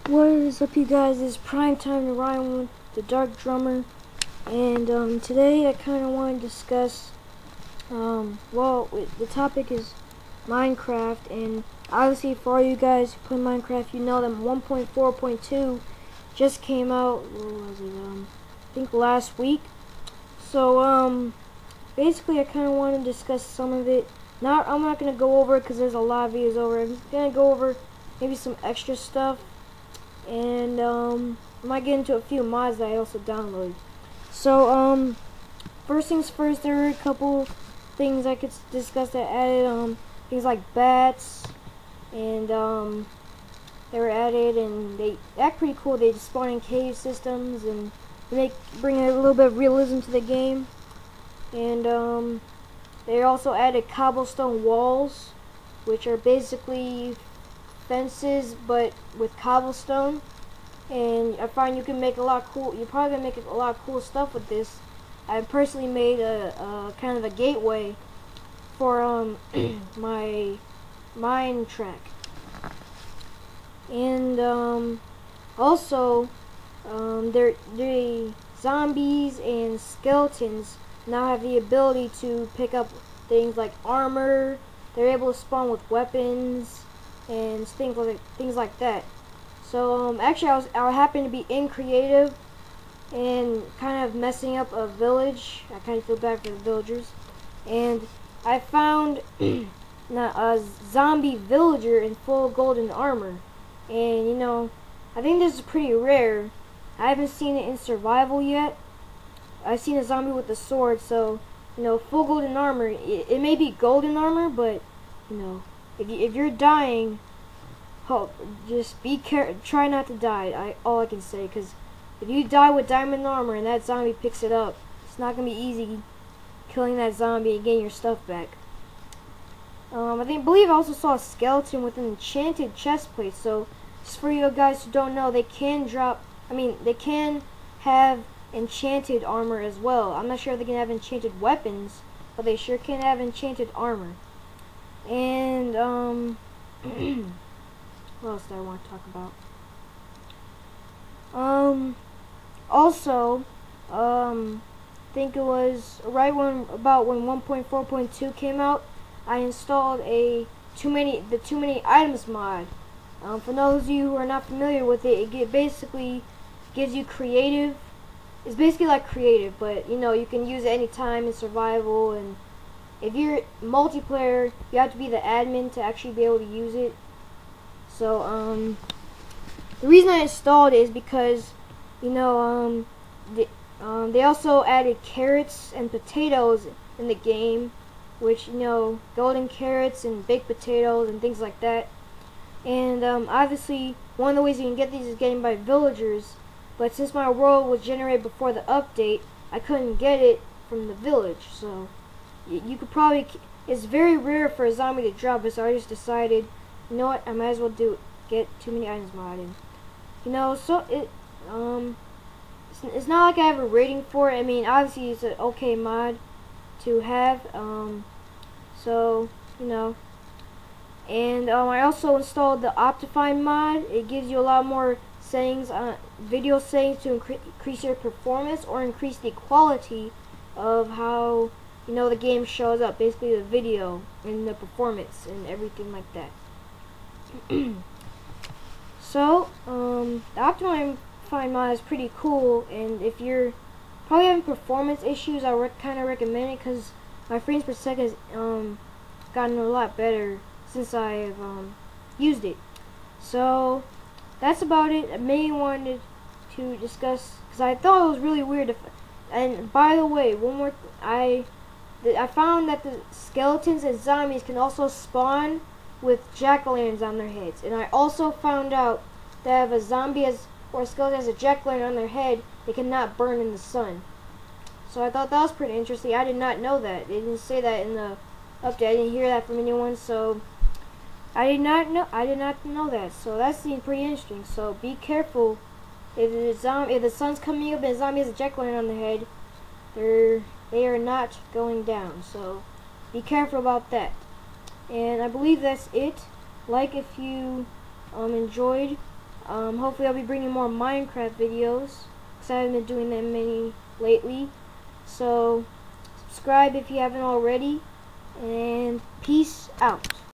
What is up, you guys? It's Prime Time to Rhyme with the Dark Drummer, and today I kind of want to discuss, the topic is Minecraft, and obviously for all you guys who play Minecraft, you know that 1.4.2 just came out. What was it? I think last week. So basically I kind of want to discuss some of it. I'm not gonna go over it because there's a lot of videos over it. I'm just gonna go over maybe some extra stuff. And I might get into a few mods that I also downloaded. So first things first, there were a couple things I could discuss that added things like bats, and they were added, and they act pretty cool. They just spawn in cave systems, and bring a little bit of realism to the game. And they also added cobblestone walls, which are basically fences but with cobblestone, and I find you can make a lot of cool. You're probably gonna make a lot of cool stuff with this. I personally made a kind of a gateway for my mine track, and also the zombies and skeletons now have the ability to pick up things like armor. They're able to spawn with weapons and things like that. So actually I happened to be in creative and kind of messing up a village. I kind of feel bad for the villagers, and I found a zombie villager in full golden armor, and you know, I think this is pretty rare. I haven't seen it in survival yet. I've seen a zombie with a sword, so you know, full golden armor. It may be golden armor, but you know, if you're dying, just be careful. Try not to die. All I can say, because if you die with diamond armor and that zombie picks it up, it's not gonna be easy killing that zombie and getting your stuff back. Believe I also saw a skeleton with an enchanted chest plate. So just for you guys who don't know, they can drop. They can have enchanted armor as well. I'm not sure if they can have enchanted weapons, but they sure can have enchanted armor. And what else do I want to talk about? Also, think it was right when 1.4.2 came out, I installed the too many items mod. For those of you who are not familiar with it, it basically gives you creative. It's basically like creative, but you know, you can use it anytime in survival, and if you're multiplayer, you have to be the admin to actually be able to use it. So the reason I installed it is because, you know, they also added carrots and potatoes in the game, which, you know, golden carrots and baked potatoes and things like that. And obviously one of the ways you can get these is getting by villagers, but since my world was generated before the update, I couldn't get it from the village. So you could probably, it's very rare for a zombie to drop it, so I just decided, you know what, I might as well get too many items modded. You know, so it's not like I have a rating for it. Obviously it's an okay mod to have. So you know, and I also installed the Optifine mod. It gives you a lot more settings, video settings to increase your performance or increase the quality of how, you know, the game shows up. Basically the video and the performance and everything like that. So the Optifine mod is pretty cool, and if you're probably having performance issues, I kind of recommend it, because my frames per second has gotten a lot better since I've used it. So that's about it. I mainly wanted to discuss, because I thought it was really weird. And by the way, one more, I found that the skeletons and zombies can also spawn with jack-o'-lanterns on their heads, and I also found out that if a zombie or a skeleton has a jack-o'-lantern on their head, they cannot burn in the sun. So I thought that was pretty interesting. I did not know that. They didn't say that in the update. I didn't hear that from anyone, so I did not know that. So that seemed pretty interesting. So be careful. If the sun's coming up and a zombie has a jack-o'-lantern on their head, they are not going down. So be careful about that. And I believe that's it. Like if you enjoyed. Hopefully I'll be bringing more Minecraft videos, because I haven't been doing that many lately. So subscribe if you haven't already, and peace out.